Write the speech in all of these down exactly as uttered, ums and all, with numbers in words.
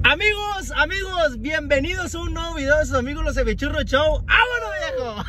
Amigos, amigos, bienvenidos a un nuevo video de sus amigos los Cevichurro Show. ¡Vámonos, viejo!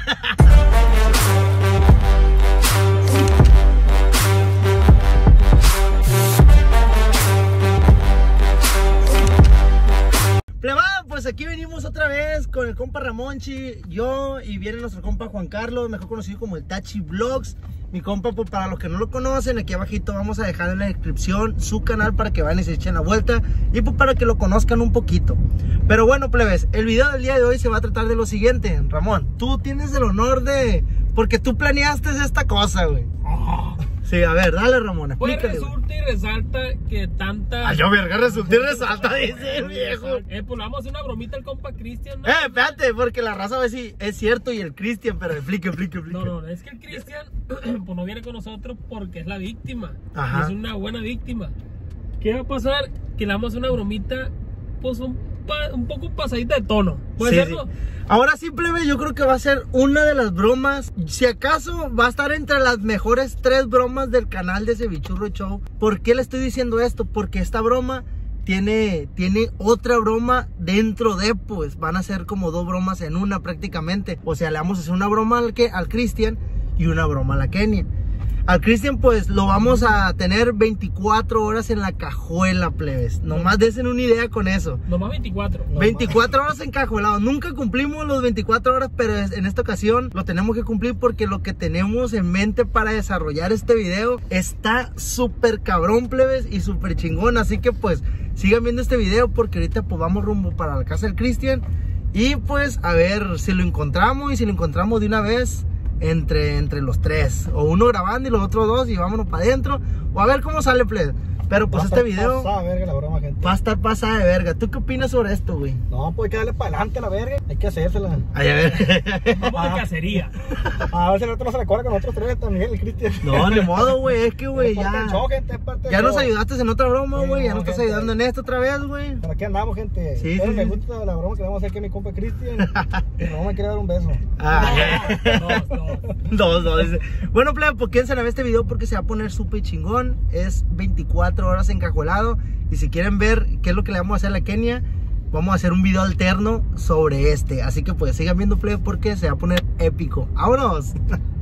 Plebada, pues aquí venimos otra vez con el compa Ramonchi, yo y viene nuestro compa Juan Carlos, mejor conocido como el Tachi Vlogs. Mi compa, pues para los que no lo conocen, aquí abajito vamos a dejar en la descripción su canal para que vayan y se echen la vuelta y pues para que lo conozcan un poquito. Pero bueno, plebes, el video del día de hoy se va a tratar de lo siguiente. Ramón, tú tienes el honor de... porque tú planeaste esta cosa, güey. Oh. Sí, a ver, dale, Ramón, explícale. Pues resulta y resalta que tanta... Ay, yo, verga, resulta y resalta, dice el viejo. Eh, pues le vamos a hacer una bromita al compa Cristian, ¿no? Eh, espérate, porque la raza va a decir, es cierto, y el Cristian, pero explique, explique, explique. No, no, es que el Cristian, pues no viene con nosotros porque es la víctima. Ajá. Es una buena víctima. ¿Qué va a pasar? Que le vamos a hacer una bromita, pues un, pa, un poco pasadita de tono. ¿Puede sí, serlo? Sí. Ahora simplemente yo creo que va a ser una de las bromas, si acaso va a estar entre las mejores tres bromas del canal de Cevichurro Show. ¿Por qué le estoy diciendo esto? Porque esta broma tiene, tiene otra broma dentro de, pues van a ser como dos bromas en una prácticamente. O sea, le vamos a hacer una broma al, que, al Cristian y una broma a la Kenia. Al Cristian pues lo vamos a tener veinticuatro horas en la cajuela, plebes. Nomás desen una idea con eso. Nomás veinticuatro. veinticuatro horas encajuelados. Nunca cumplimos los veinticuatro horas, pero en esta ocasión lo tenemos que cumplir porque lo que tenemos en mente para desarrollar este video está súper cabrón, plebes, y súper chingón. Así que pues sigan viendo este video porque ahorita pues vamos rumbo para la casa del Cristian. Y pues a ver si lo encontramos y si lo encontramos de una vez. Entre, entre los tres, o uno grabando y los otros dos y vámonos para adentro, o a ver cómo sale, plebe. Pero pues este video pasada de verga la broma, gente. va a estar pasada de verga. ¿Tú qué opinas sobre esto, güey? No, pues hay que darle para adelante a la verga. Hay que hacérsela. Ay, a ver. Vamos de cacería. A ver si el otro no se le cuadra con nosotros tres también, el Cristian. No, ni modo, güey. Es que, güey, ya. Show, gente, es parte ya del nos show. ayudaste en otra broma, güey. Sí, ya no, nos estás gente. ayudando en esta otra vez, güey. Pero aquí andamos, gente. Sí, Pero sí, me sí. gusta la broma que le vamos a hacer que mi compa Cristian. Y no me quiere dar un beso. Ah, Dos, dos. Dos, dos. Dice. Bueno, plebe, pues quédense a ver este video porque se va a poner súper chingón. Es veinticuatro horas encajuelado. Y si quieren ver qué es lo que le vamos a hacer a la Kenia, vamos a hacer un video alterno sobre este. Así que pues sigan viendo, plebe, porque se va a poner épico. ¡Vámonos!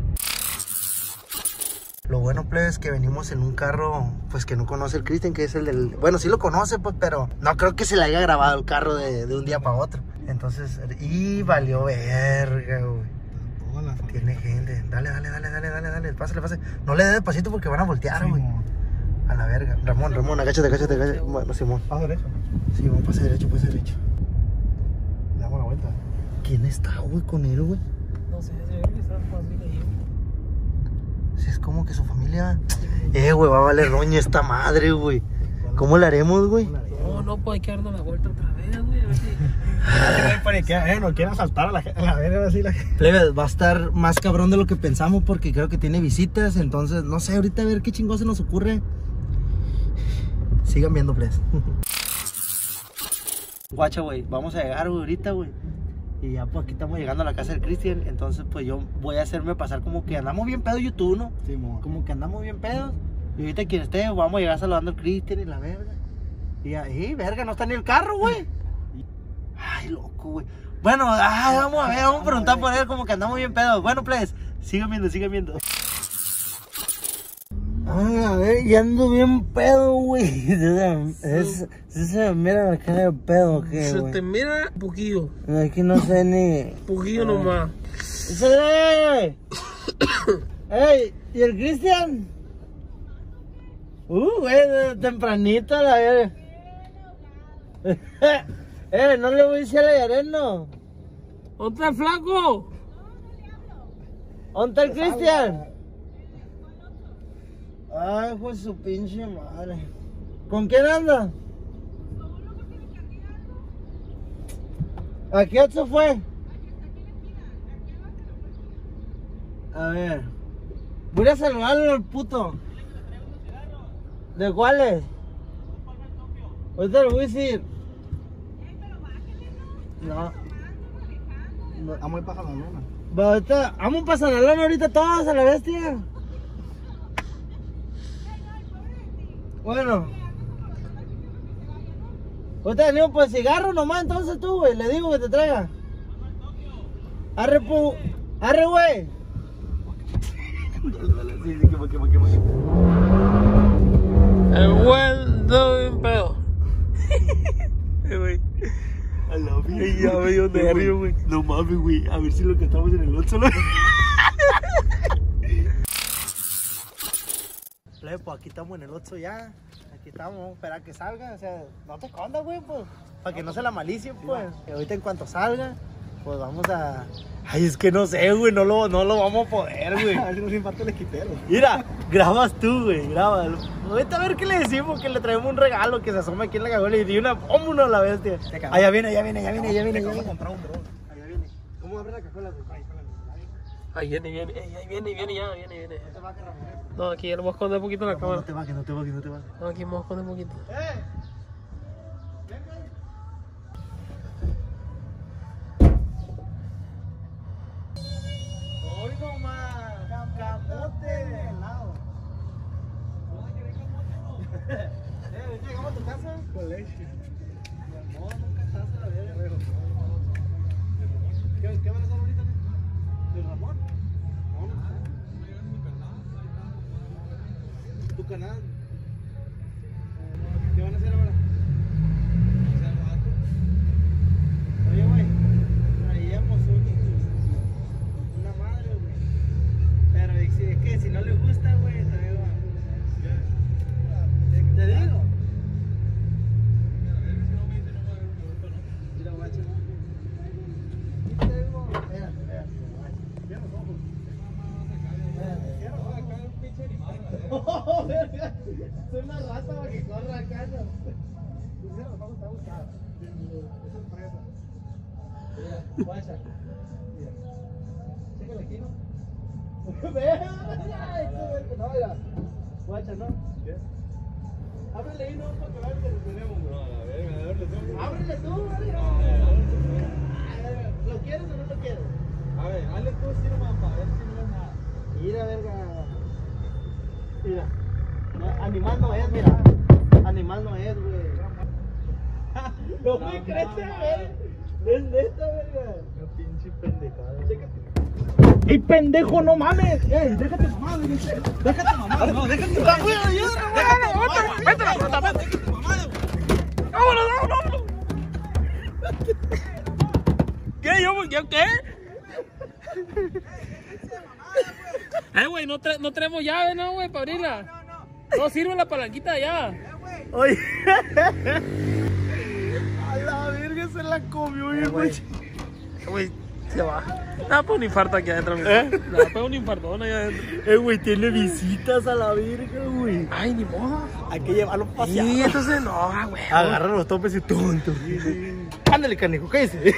Lo bueno, plebe, es que venimos en un carro, pues que no conoce el Cristian, que es el del... Bueno, sí lo conoce, pues, pero no creo que se le haya grabado el carro de, de un día para otro. Entonces, y valió verga, güey. Tiene gente. Dale, dale, dale, dale, dale, dale. Pásale, pásale. No le dé despacito porque van a voltear, güey. Sí, a la verga. Ramón, Ramón, agáchate, agáchate, agáchate. Bueno, Simón. Pasa derecho. Simón, pasa derecho, pasa derecho. Le damos la vuelta. ¿Quién está, güey, con él, güey? No sé, se ve que está familia ahí. Si es como que su familia... Eh, güey, va a valer roña esta madre, güey. ¿Cómo la haremos, güey? No, no, pues hay que darnos la vuelta otra vez, güey. A ver si... Para que eh, no quieren asaltar a la gente. A la verga, así la gente. Plebe, va a estar más cabrón de lo que pensamos porque creo que tiene visitas. Entonces, no sé, ahorita a ver qué chingón se nos ocurre. Sigan viendo, plebes. Guacha, güey, vamos a llegar, güey, ahorita, güey. Y ya, pues aquí estamos llegando a la casa del Cristian. Entonces, pues yo voy a hacerme pasar como que andamos bien pedos, YouTube, ¿no? Sí, mo. Como que andamos bien pedos. Y ahorita quien esté, vamos a llegar saludando al Cristian y la verga. Y ahí, verga, no está ni el carro, güey. Ay, loco, güey. Bueno, ay, vamos a ver, vamos a preguntar por él como que andamos bien pedos. Bueno, pues, sigan viendo, sigan viendo. Ay, a ver, ya ando bien pedo, güey. Es, es, se me mira la cara de pedo, ¿qué, Se güey? te mira un poquillo. Aquí no sé ni... Un poquillo nomás. ¡Ey! ¡Ey! ¿Y el Cristian? Uh, güey, de tempranito a la verga. Eh, no le voy a decir a la Yareno. ¿Dónde está el flaco? ¿Dónde está el Cristian? Ay, pues su pinche madre. ¿Con quién anda? ¿A qué se fue? A ver. Voy a saludarlo al puto. ¿De cuáles? Ahorita lo voy a decir. No. Vamos a ir para la luna. Va, ahorita, vamos para San Alón ahorita todos a la bestia. Bueno. Ahorita venimos por el cigarro nomás, entonces tú, güey. Le digo que te traiga. Arre, pu... Arre, güey. Sí, sí, quema, quema, quema. El buen doy pedo. Eh, güey. A la vida. Ay, ya me dio nervio, güey. No mames, güey. A ver si lo cantamos en el otro. Pues aquí estamos en el ocho ya. Aquí estamos, vamos a esperar que salga. O sea, no te escondas, güey, pues. Para que no se la malicie, pues. Que ahorita en cuanto salga, pues vamos a. Ay, es que no sé, güey. No lo, no lo vamos a poder, güey. A ver si nos impacta el esquitero. Mira, grabas tú, güey. Grábalo. Ahorita a ver qué le decimos. Que le traemos un regalo. Que se asome aquí en la cajuela y di una. ¡Vámonos a la bestia! Allá viene, allá viene, allá viene, allá viene. Vamos a comprar un dron. Allá viene. ¿Cómo abre la cajuela, güey? Ahí viene, viene, ey, ahí viene, viene, ya, viene, viene. No te va a quedar, Ramírez. No, aquí ya lo voy a esconder un poquito en la cámara. No te bajes, no te bajes, no te bajes. No, aquí me voy a esconder un poquito. ¡Eh! Hoy nomás, camote de helado. ¿Dónde querés camote? Eh, ¿llegamos a tu casa? Con leche. No, nunca estás a la verga. ¿Qué, ¿Qué van a hacer ahorita? ¿El Ramón? No, no sé. ¿Tu canal? ¿Qué van a hacer ahora? Oye, güey, traíamos un, una madre, güey. Pero es que si no le gusta, güey, traigo. Te, te digo. Mira, guacho. Aquí tengo. Mira, mira. Cierra los ojos. Cierra los ojos. Acá hay un pinche animal. Oh, verga. Soy una rata para que corra acá, ¿no? Tú cierra los ojos, está buscada. Es sorpresa. Mira, guacha. Mira. Chécale aquí, ¿no? Vea. No, mira. Guacha, ¿no? Ábrele ahí, ¿no? Para que vean que lo tenemos, bro. No, a ver, a ver, le Ábrele tú, verga. ¿Lo quieres o no lo quieres? A ver, hazle tú, sí, nomás, para ver si no es nada. Mira, verga. Mira. No, animal no es, mira. Animal no es, güey. No me crees, güey. Es neta, verga. Una pinche pendejada. Chécate. ¡Ey, pendejo, no mames! ¡Ey, déjate mamar, güey! ¡Déjate mamar! ¡No, déjate mamar! ¡Déjate mamar! ¡Vete la puta, vete! ¡Vámonos, vámonos! ¿Qué? ¿Yo, yo qué? Eh, güey, no, tra no tenemos llave, ¿no, güey, para abrirla? No, no, no. No sirve la palanquita de allá. Oye. A la verga se la comió, Eh, güey. Güey, se va. Ah, pues un infarto aquí adentro. ¿Eh? No, pues un infartón allá adentro. Eh, güey, tiene visitas a la verga, güey. Ay, ni modo. Hay que llevarlo a pasear. Sí, entonces no, güey. Agarra los topes y tonto. Ándale, canijo, ¿qué dices?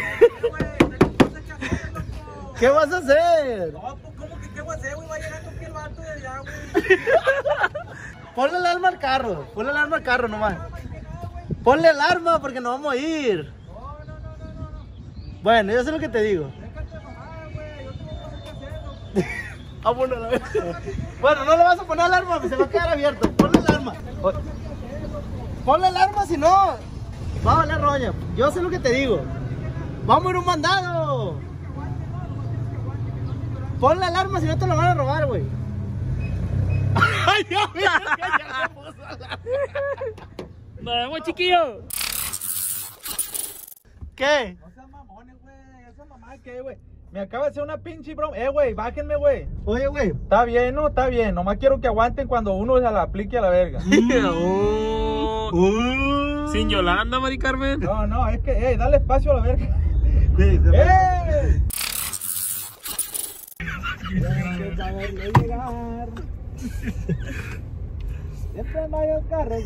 ¿Qué vas a hacer? No, pues, ¿cómo que qué voy a hacer, güey? Va a llegar con el vato de allá, güey. Ponle el arma al carro. Ponle el arma al carro nomás. Ponle el arma porque nos vamos a ir. No, no, no, no, no, no. Bueno, yo sé lo que te digo. Déjate mamada, güey. Yo tengo cosas que hacer, güey. Vámonos a la vez. Bueno, no le vas a poner el arma, se va a quedar abierto. Ponle el arma. Ponle el arma, si no, va a valer roña. Yo sé lo que te digo. Vamos a ir a un mandado. Ponle el arma, si no te lo van a robar, güey. Ay, Dios mío, ya se puso la... Nos vemos, chiquillo. ¿Qué? No sean mamones, güey. Esa mamá, ¿qué, güey? Me acaba de hacer una pinche broma. Eh, güey, bájenme, güey. Oye, güey. Está bien, ¿no? Está bien. Nomás quiero que aguanten cuando uno se la aplique a la verga. Oh. Uh. Sin Yolanda, Mari Carmen. No, no, es que, eh, dale espacio a la verga. Sí, se va. ¡Eh! Hay que saberle llegar. Siempre en varios carros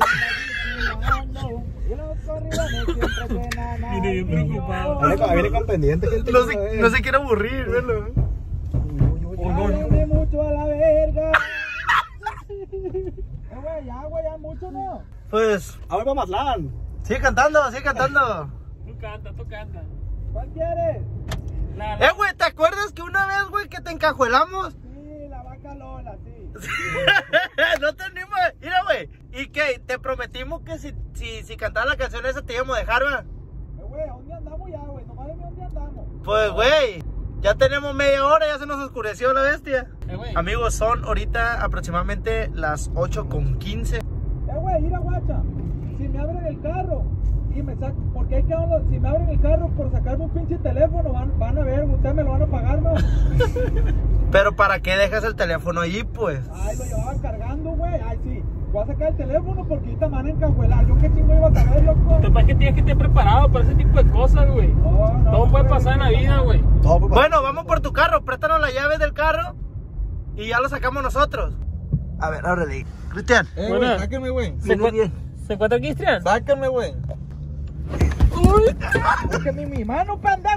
y los corridones siempre llenan. Viene bien preocupado. Viene con pendiente, gente. No se, no se quiere aburrir, velo. Háblame mucho a la verga. Eh, güey, ya, güey, ya mucho, ¿no? Pues, A ver, Mazatlán. sigue cantando, sigue cantando. Tú canta, tú canta. ¿Cuál quieres? La, Eh, güey, ¿te acuerdas que una vez, güey, que te encajuelamos? Sí, la vaca Lola, sí. No te animas. Mira, güey, ¿Y qué? Te prometimos que si, si, si cantaba la canción esa te íbamos a dejar, ¿verdad? Eh, güey, ¿a dónde andamos ya, güey? Nomás dime dónde andamos. Pues, güey, ya tenemos media hora, ya se nos oscureció la bestia. Eh, güey. Amigos, son ahorita aproximadamente las ocho con quince. Eh, güey, mira, guacha. Si me abren el carro y me sacan, porque hay que hablar, si me abren el carro por sacarme un pinche teléfono, van, van a ver, ustedes me lo van a pagar, ¿no? Pero ¿para qué dejas el teléfono allí, pues? Ay, lo llevaban cargando, güey. Ay, sí. Voy a sacar el teléfono porque ahorita me van a encajuelar. Yo qué chingo iba a saber, loco. Te pasa que tienes que estar preparado para ese tipo de cosas, güey. No, no, Todo puede güey, pasar en la no, vida, no. güey. Bueno, vamos por tu carro, préstanos las llaves del carro y ya lo sacamos nosotros. A ver, ábrele. Cristian. Eh, Buena. güey, sáquenme, güey. ¿Se, encuentra, ¿Se encuentra Cristian? Sáquenme, güey. Sáquenme mi mano, pendejo.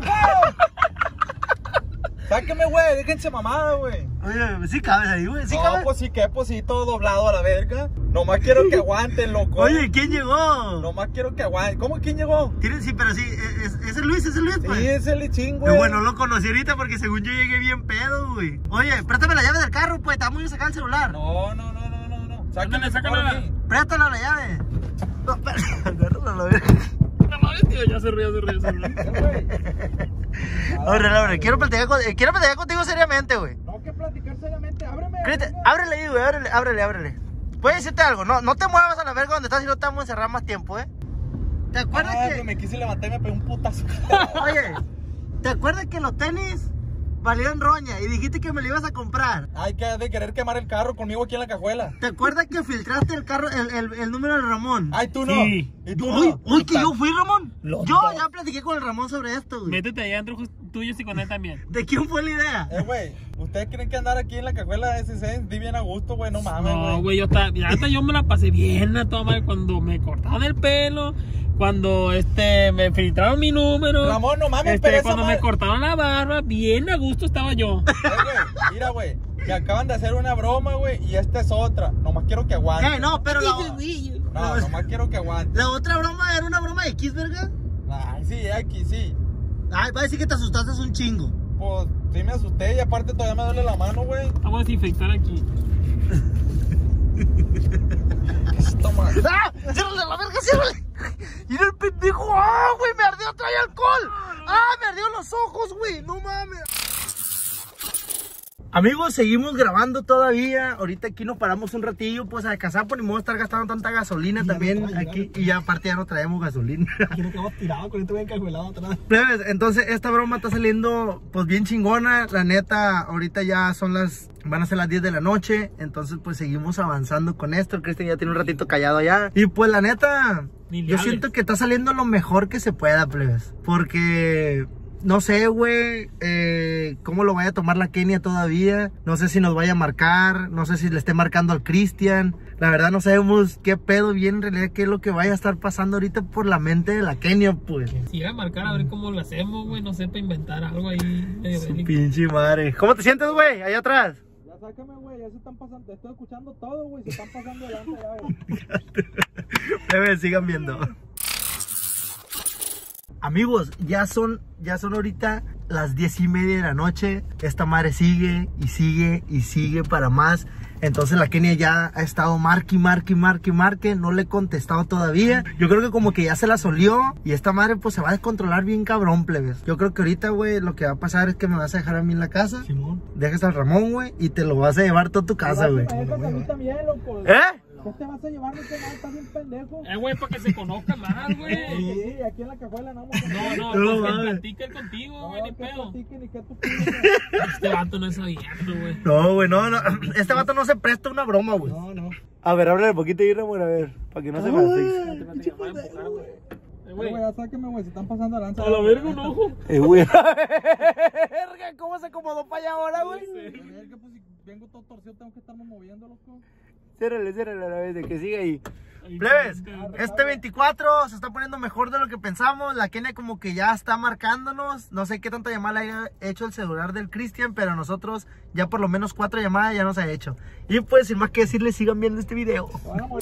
Sáquenme, güey. Déjense mamada, güey. Oye, sí cabes ahí, güey. Sí No, cabes. pues sí que, pues sí, todo doblado a la verga. Nomás quiero que aguanten, loco. Oye, ¿quién llegó? Nomás quiero que aguanten. ¿Cómo quién llegó? Tienen, sí, pero sí, es, es el Luis, es el Luis, pues. Sí, es el lichín, güey. Pero bueno, no lo conocí ahorita porque según yo llegué bien pedo, güey. Oye, préstame la llave del carro, pues, está muy sacar el celular. No, no, no, no, no, no. Sácale, Sáquenme, sácale. sácale. Préstala la llave. No, espera, agárrala la verga. No mames, tío, ya se ríe, se ríe, se ríe. Eh, güey. Ábrele, ábrele. Quiero platicar, con, eh, quiero platicar contigo seriamente, güey. No, que platicar seriamente. Ábreme. Cristian, venga. ábrele ahí, güey, ábrele, ábrele, ábrele. Voy a decirte algo, no, no te muevas a la verga donde estás y no te vamos a encerrar más tiempo, ¿eh? ¿Te acuerdas Ah, que...? pues me quise levantar y me pegué un putazo. Oye, ¿te acuerdas que los tenis valían roña y dijiste que me lo ibas a comprar? Hay que de querer quemar el carro conmigo aquí en la cajuela. ¿Te acuerdas que filtraste el carro, el, el, el número de Ramón? Ay, tú no. Sí. ¿Y tú Uy, no? uy, que yo fui, Ramón. Los Yo dos. ya platiqué con el Ramón sobre esto, güey. Métete allá adentro jus- tuyo y con él también. ¿De quién fue la idea? Eh, güey, ¿ustedes creen que andar aquí en la cajuela de ese seis di bien a gusto, güey? No mames, No, güey. güey, yo estaba, ya hasta yo me la pasé bien a toda madre cuando me cortaron el pelo, cuando este me filtraron mi número. Ramón, no mames, este, pero esa cuando me madre- cortaron la barba, bien a gusto estaba yo. Eh, güey, mira, güey. Me acaban de hacer una broma, güey, y esta es otra. Nomás quiero que aguante. Eh, no, pero la, No, nomás quiero que aguante. la otra broma era una broma de X, verga. Ay, sí, aquí sí. Ay, va a decir que te asustaste un chingo. Pues sí me asusté y aparte todavía me duele la mano, güey. Vamos a desinfectar aquí. Esta madre. ¡Ah! ¡Ciérrale la verga, ciérrale! ¡Mira el pendejo! ¡Ah, güey! ¡Me ardió! ¡Trae alcohol! ¡Ah, me ardió los ojos, güey! ¡No mames! Amigos, seguimos grabando todavía. Ahorita aquí nos paramos un ratillo, pues a descansar, por ni modo estar gastando tanta gasolina Y también ya no trae, aquí. Y ya aparte ya no traemos gasolina. Aquí nos quedamos tirados con esto bien encajuelado atrás. Plebes, entonces esta broma está saliendo pues bien chingona. La neta, ahorita ya son las, van a ser las diez de la noche. Entonces pues seguimos avanzando con esto. El Cristian ya tiene un ratito callado allá. Y pues la neta, Ni le yo hables. siento que está saliendo lo mejor que se pueda, plebes. Porque no sé, güey, eh, cómo lo vaya a tomar la Kenia todavía. No sé si nos vaya a marcar, no sé si le esté marcando al Cristian. La verdad no sabemos qué pedo bien en realidad, qué es lo que vaya a estar pasando ahorita por la mente de la Kenia, pues. Si iba a marcar a ver cómo lo hacemos, güey, no sé, para inventar algo ahí medio Su bélico. pinche madre. ¿Cómo te sientes, güey? Allá atrás. Ya sácame, güey, ya se están pasando. Estoy escuchando todo, güey. Se están pasando delante ya, güey. Bebé, sigan viendo. Amigos, ya son, ya son ahorita las diez y media de la noche. Esta madre sigue y sigue y sigue para más. Entonces la Kenia ya ha estado marque, marque, marque, marque. No le he contestado todavía. Yo creo que como que ya se la solió. Y esta madre pues se va a descontrolar bien cabrón, plebes. Yo creo que ahorita, güey, lo que va a pasar es que me vas a dejar a mí en la casa. Simón. Dejas al Ramón, güey, y te lo vas a llevar toda tu casa, güey. Me dejas a mí también, loco. ¿Eh? ¿Qué te vas a llevar? No te vas, estás bien pendejo. Eh, güey, para que se conozca más, güey. Sí, aquí en la cajuela no vamos a No, no, No, pues que mames. platica él contigo, güey, ni que pedo. platiquen y que tú pides. Este vato no es abierto, güey. No, güey, no, no. Este vato no se presta una broma, güey. No, no. A ver, ábrele un poquito y Ramón, a ver, para que no se me asfixie. Espérate, espérate, ya, voy a empujar, güey. Eh, Güey, güey, ya sáqueme, güey. Se están pasando lanza. a la verga un ojo. Eh, güey. Verga, ¿cómo se acomodó para allá ahora, güey? Verga, pues si vengo todo torcido, tengo que estarme moviendo, loco. Ciérrale, ciérrale a la vez, de que siga ahí. Ahí Plebes, está. este veinticuatro se está poniendo mejor de lo que pensamos. La Kenia como que ya está marcándonos. No sé qué tanta llamada le haya hecho el celular del Cristian, pero nosotros ya por lo menos cuatro llamadas ya nos ha hecho. Y pues, sin más que decirles, sigan viendo este video. Van a morir.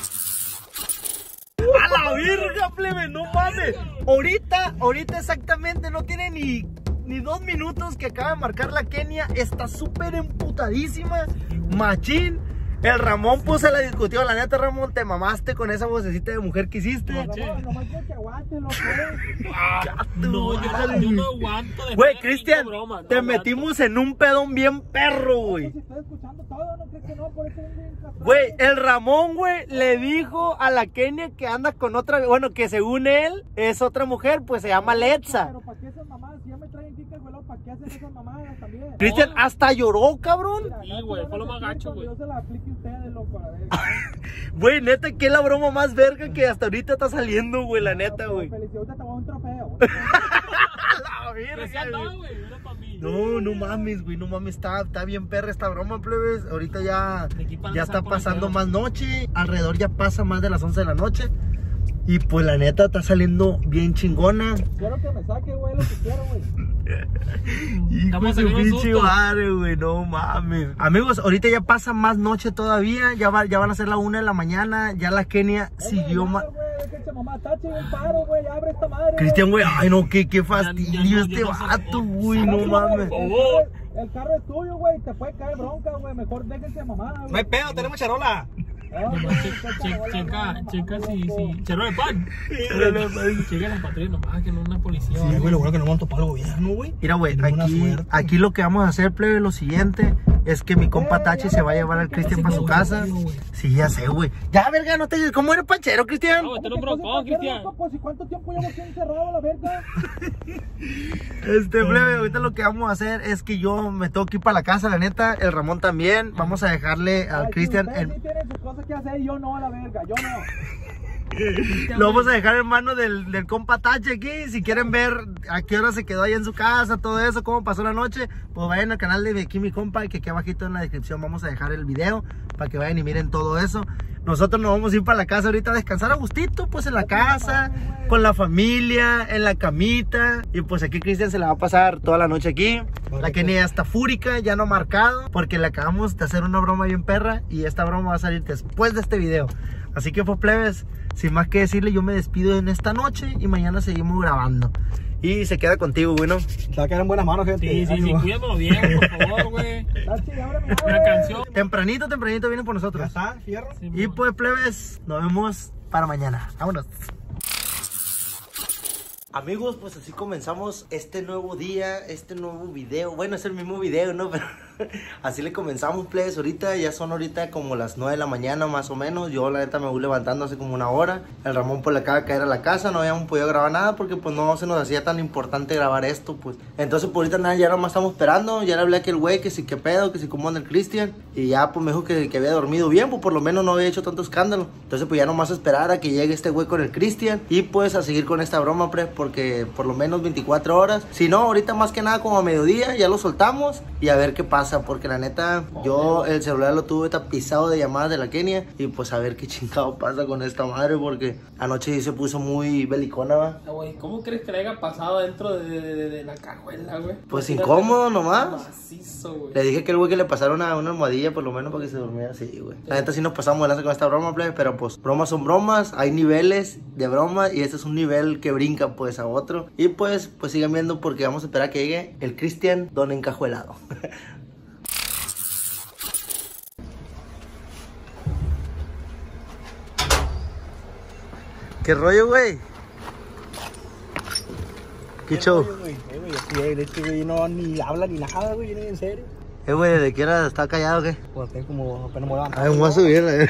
¡A la verga, plebe! ¡No mames! Ahorita, ahorita exactamente no tiene ni, ni dos minutos que acaba de marcar la Kenia. Está súper emputadísima. Machín. El Ramón pues se la discutió. La neta, Ramón, te mamaste con esa vocecita de mujer que hiciste. No, no, nomás quiero que aguante, loco. No, yo, no- yo no aguanto. de Güey, ver Cristian, esta broma, no te aguanto. metimos en un pedón bien perro, güey. Si estoy escuchando todo, ¿no crees que no? Por eso es bien castrado. Güey, el Ramón, güey, le dijo a la Kenia que anda con otra, bueno, que según él es otra mujer, pues se llama Letza. Pero ¿para qué esas mamadas? Si ya me traen kika, güey, ¿para qué hacen esas mamadas también? Cristian hasta lloró, cabrón. Mira, Sí, gacho güey, van fue a lo más sentir gacho, cuando güey. Yo se la aplique a ustedes, loco, a ver. Güey, neta, que es la broma más verga que hasta ahorita está saliendo, güey, la neta, güey. Felicidades, te voy a un trofeo, güey. La verga, Decía, güey. no, güey, era para mí. No, no mames, güey, no mames, está, está bien perra esta broma, plebes. Ahorita ya, De aquí para ya allá está por el pasando dedo. más noche, alrededor ya pasa más de las once de la noche. Y pues la neta está saliendo bien chingona. Quiero que me saque, güey, lo que quiero, güey. Hijo Estamos de en un pinche susto. madre, güey, no mames. Amigos, ahorita ya pasa más noche todavía, ya, va, ya van a ser la una de la mañana, ya la Kenia siguió más. Güey, déjense mamá, tache el paro, güey, abre esta madre. Cristian, güey, ay no, qué, qué Ya- fastidio ya no- este ya no sé- vato, güey, Sí, no güey, mames. El carro, el carro es tuyo, güey, te puede caer bronca, güey, mejor déjense mamá, güey. No hay pedo, tenemos charola. Ah, Nomás güey, che- checa, che- hola, checa, mamá, checa si, loco. si, chero de pan. Checa la patrulla nomás, que no es una policía. Sí, güey, lo bueno que no vamos a topar al gobierno, güey. Mira, güey, Tenemos una aquí, suerte. aquí lo que vamos a hacer, plebe, lo siguiente es que mi compa Tachi se va a llevar al Cristian para su casa. Sí, ya sé, güey. Ya, verga, no te... ¿Cómo eres panchero, Cristian? No, este no es ¿Qué cosa, brocón, ¿qué, Cristian. loco? Pues, ¿y cuánto tiempo llevo aquí encerrado a la verga? Este, plebe, ahorita lo que vamos a hacer es que yo me tengo que ir para la casa, la neta, el Ramón también. Vamos a dejarle al Ay, Cristian... si ustedes en- sí tienen sus cosas que hacer y yo no, a la verga, yo no. Lo vamos a dejar en manos del, del compa Tachi aquí. Si quieren ver a qué hora se quedó ahí en su casa, todo eso, cómo pasó la noche, pues vayan al canal de aquí mi compa, que aquí abajito en la descripción vamos a dejar el video para que vayan y miren todo eso. Nosotros nos vamos a ir para la casa ahorita a descansar a gustito, pues en la casa, con la familia, en la camita. Y pues aquí Cristian se la va a pasar toda la noche aquí. La Kenia ya está fúrica, ya no ha marcado, porque le acabamos de hacer una broma bien perra y esta broma va a salir después de este video. Así que pues plebes, sin más que decirle, yo me despido en esta noche y mañana seguimos grabando. Y se queda contigo, bueno. Se va a quedar en buenas manos, gente. Sí, sí, sí, Ánimo. cuídalo bien, por favor, güey. Tachi, ábreme, Una güey. canción. Tempranito, tempranito vienen por Ya nosotros. está, fierro. Sí, Y mo. pues plebes, nos vemos para mañana. Vámonos. Amigos, pues así comenzamos este nuevo día, este nuevo video. Bueno, es el mismo video, ¿no? Pero así le comenzamos, plebes. Ahorita ya son ahorita como las nueve de la mañana más o menos. Yo la neta me voy levantando hace como una hora. El Ramón pues le acaba de caer a la casa. No habíamos podido grabar nada porque pues no se nos hacía tan importante grabar esto, pues. Entonces por ahorita nada, ya nomás estamos esperando. Ya le hablé a aquel güey que si qué pedo, que si cómo anda el Cristian. Y ya pues me dijo que, que había dormido bien, pues por lo menos no había hecho tanto escándalo. Entonces pues ya nomás esperar a que llegue este güey con el Cristian. Y pues a seguir con esta broma, pues, porque por lo menos veinticuatro horas. Si no, ahorita más que nada como a mediodía ya lo soltamos y a ver qué pasa. Porque la neta, yo el celular lo tuve tapizado de llamadas de la Kenia. Y pues a ver qué chingado pasa con esta madre. Porque anoche sí se puso muy belicona, ¿va? Ah, güey, ¿cómo crees que le haya pasado dentro de, de, de, de la cajuela, güey? Pues Imagínate, incómodo nomás. Macizo, güey. Le dije que el güey que le pasara una, una almohadilla por lo menos para que se durmiera así, güey. La neta sí nos pasamos de lanza con esta broma, plebe, pero pues bromas son bromas, hay niveles de broma y este es un nivel que brinca pues a otro. Y pues, pues sigan viendo porque vamos a esperar a que llegue el Cristian Don Encajuelado. ¿Qué rollo, güey? ¿Qué show? Eh, güey, eh, güey, aquí, eh, este güey no ni habla ni nada, güey, viene en serio. Eh, güey, ¿desde qué hora está callado o qué? Pues tengo como apenas me voy a levantar. Ay, me voy a subir, eh.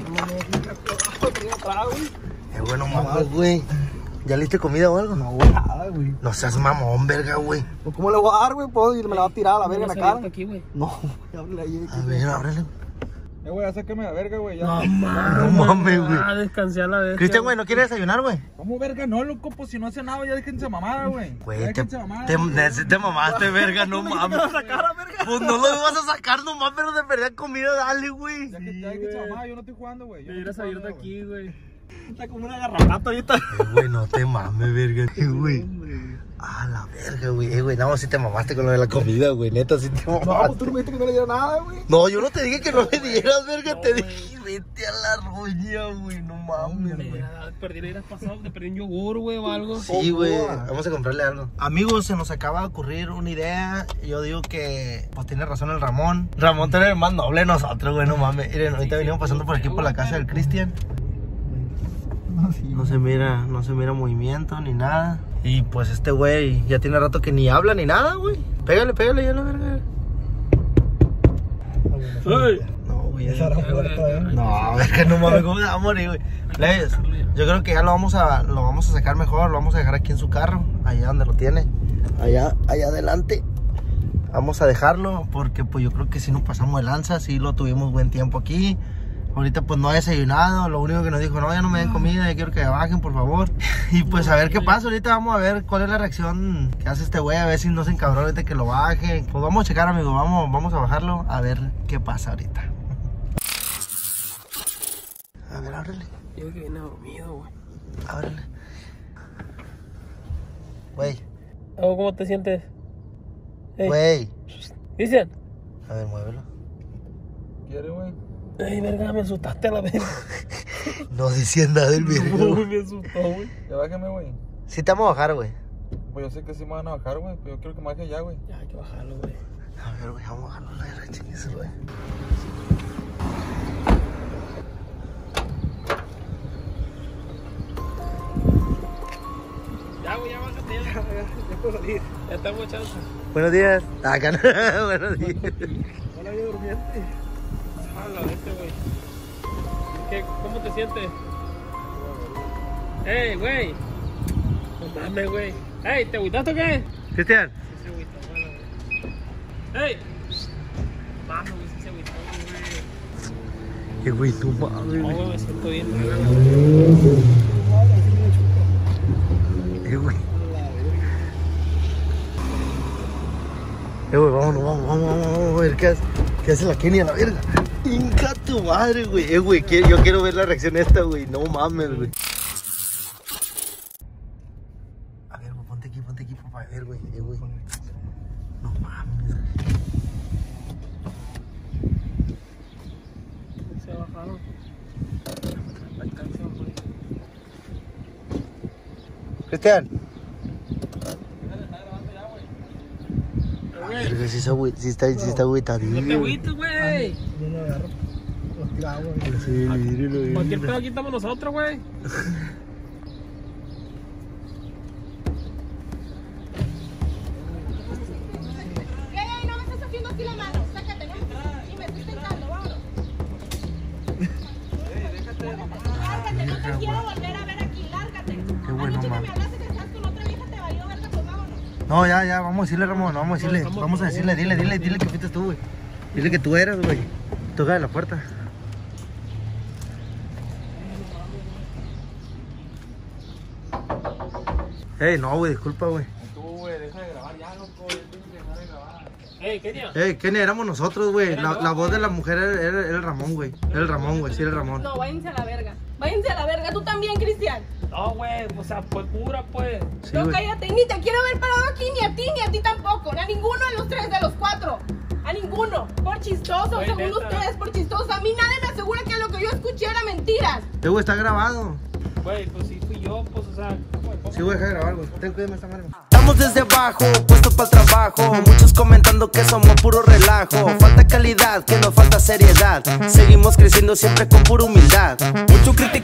güey. Eh, güey, no mames, güey. ¿Ya le diste comida o algo? No, güey, nada, güey. No seas mamón, verga, güey. Pues, ¿cómo le voy a dar, güey? Pues, y me la va a tirar a la verga en la cara. Aquí, güey. No, háblale ahí. A ver, ábrele. Eh, güey, ya sáqueme la verga, güey, ya. No No mames, mames, güey. Ah, descansé a la vez. Cristian, güey, ¿no quieres desayunar, güey? ¿Cómo verga? No, loco, pues si no hace nada, ya déjense mamada, güey. Güey, Ya te, déjense mamada. te, güey. te, te mamaste, verga, no mames. Pues no lo vas a sacar nomás, pero de verdad comida, dale, güey. Ya que ya déjense mamada, yo no estoy jugando, güey. Yo no Deberías estoy salirte jugando, güey. aquí, güey. Está como una garrapata ahorita. Eh, güey, no te mames, verga, eh, güey. A la verga, güey. Eh, güey, no, si te mamaste con lo de la comida, güey. Neta, si te mamaste. No, pues tú no me dijiste que no le diera nada, güey. No, yo no te dije que no me dieras, verga. No, te güey. dije, vete a la roña, güey. No mames, güey. Mira, perdí el pasado, te perdí un yogur, güey, o algo. Sí, güey. Vamos a comprarle algo. Amigos, se nos acaba de ocurrir una idea. Yo digo que, pues tiene razón el Ramón. Ramón, tú eres el más noble de nosotros, güey. No mames. Miren, ahorita venimos pasando por aquí por la casa del Cristian. No se mira, no se mira movimiento ni nada. Y pues este güey ya tiene rato que ni habla ni nada, güey. Pégale, pégale ya la verga. Ay. No, güey. Esa era puerta, eh. No, verga, no mames, ¿cómo se va a morir, güey? Leyes, yo creo que ya lo vamos a lo vamos a sacar mejor, lo vamos a dejar aquí en su carro, allá donde lo tiene. Allá, allá adelante. Vamos a dejarlo porque pues yo creo que si nos pasamos de lanza, sí lo tuvimos buen tiempo aquí. Ahorita pues no ha desayunado, lo único que nos dijo, no, ya no me den comida, ya quiero que bajen, por favor. Y pues a ver qué pasa, ahorita vamos a ver cuál es la reacción que hace este güey, a ver si no se encabrona ahorita que lo baje. Pues vamos a checar, amigo, vamos, vamos a bajarlo, a ver qué pasa ahorita. A ver, ábrele. Yo creo que viene dormido, güey. Ábrele. Güey, ¿Cómo te sientes? Ey, güey. Cristian. A ver, muévelo. ¿Quieres, güey? Ay, verga, me asustaste a la vez. No decían nada del No, video. me asustó, güey. Ya bájame, güey. Sí te vamos a bajar, güey. Pues yo sé que sí me van a bajar, güey. Pero yo quiero que me baje ya, güey. Ya, hay que bajarlo, güey. A ver, güey, vamos a bajarlo a la verga, chingues, güey. Ya, güey, ya bájate, ya. Ya puedo salir. Ya estamos chance. Buenos días. Acá no. Buenos días. Hola, yo durmiente. Habla de este, güey. ¿Qué? ¿Cómo te sientes? Ey, güey. No mames, güey. Ey, ¿te agüitaste o qué? Cristian. Sí se agüitó, bueno, güey. Ey. Mames, güey, sí se agüitó, güey. Qué güey, no mames, No, güey. güey, me siento bien. Eh, güey. Eh, güey, vámonos, vamos, vamos, vamos, vamos a ver qué hace, qué hace la Kenny a la verga. Inca tu madre, güey. Eh, güey, que- yo quiero ver la reacción esta, güey. No mames, güey. A ver, güey, ponte aquí, ponte aquí, para ver, güey. Eh, güey. No mames, güey. Se bajaron. Alcanza, güey. Cristian. Güey, Verga, si está, güey, si está, si está, güey, está no te bien. agüites, güey. Yo no agarro. Los tira agua, güey. Sí, míralo, Cualquier míralo. pedo aquí estamos nosotros, güey. Ey, ey, no me estás haciendo así la mano. Sácate, ¿no? Y me estoy sentando, vámonos. Lárgate, no te quiero volver a ver aquí. Lárgate. Qué bueno, Anoche que mami. me hablaste que estás con otra vieja, te valió verga, pues vámonos. No, ya, ya, vamos a decirle, Ramón, vamos a decirle, vamos a decirle, dile, dile, dile que fuiste tú, güey. Dile que tú eras, güey. Toca la puerta. Ey, no, güey, disculpa, güey. Tú, güey, deja de grabar ya, loco. Ya tienes que dejar de grabar. Ey, Kenia. Ey, Kenny, éramos nosotros, güey. La, la voz de la mujer era, era- era el Ramón, güey. Era el Ramón, güey, sí, era el Ramón. No, váyanse a la verga. Váyanse a la verga. Tú también, Cristian. No, güey, o sea, pues pura, pues. Sí, No, güey. cállate. Ni te quiero ver parado aquí, ni a ti, ni a ti tampoco. A ninguno de los tres, de los cuatro. A ninguno. Por chistoso, Güey, según neta. ustedes, por chistoso. A mí nadie me asegura que lo que yo escuché era mentiras. Eh, güey, está grabado. Güey, pues sí fui yo, pues, o sea, ¿cómo me pongo? Sí, güey, deja de grabar, güey. Ten cuidado, esta madre. Estamos desde abajo, puestos para el trabajo. Muchos comentando que somos puro relajo. Falta calidad, que nos falta seriedad. Seguimos creciendo siempre con pura humildad. Mucho crítico.